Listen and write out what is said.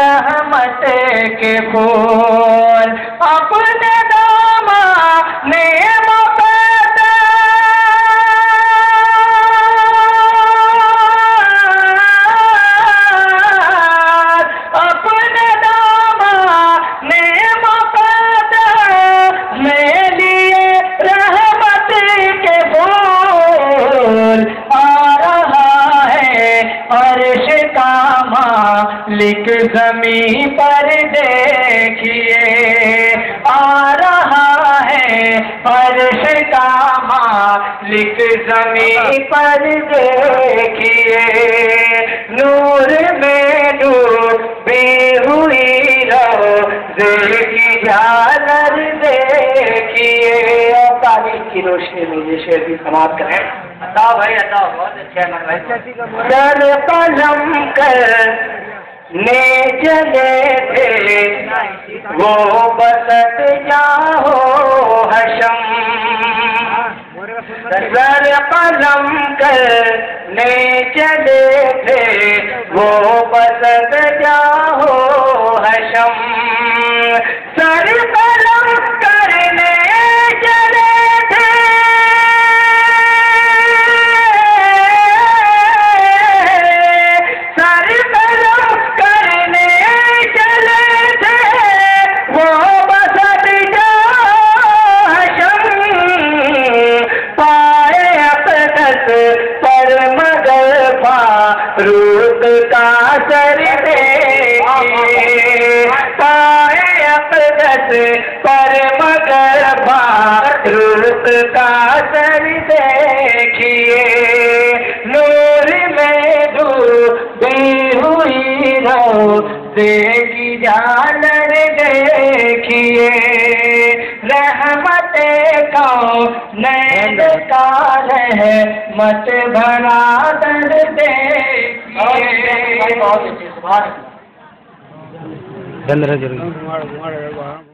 رحمت کے پھول اپنے دامانے مقدس اپنے دامانے مقدس میں لیے رحمت کے پھول آ رہا ہے عرش کا مالک زمین پر دیکھیے آ رہا ہے عرش کا مالک زمین پر دیکھیے نور میں ڈوبی ہوئی روزے کی جھالر دیکھیے اور تاریخ کی روشنی میں یہ شعر بھی سماعت کریں عطا بھائی عطا بہت اچھا ہے در قلم کرنے چلے تھے وہ بسط جاؤ حشم در قلم کرنے چلے تھے وہ بسط جاؤ حشم سر قلم کرنے چلے روت کا سر دیکھیے پائے اقدس پر مگر روت کا سر دیکھیے نور میں ڈوبی ہوئی روزے کی جھالر دیکھیے رحمت کونین کا رحمت بھرا در دیکھیے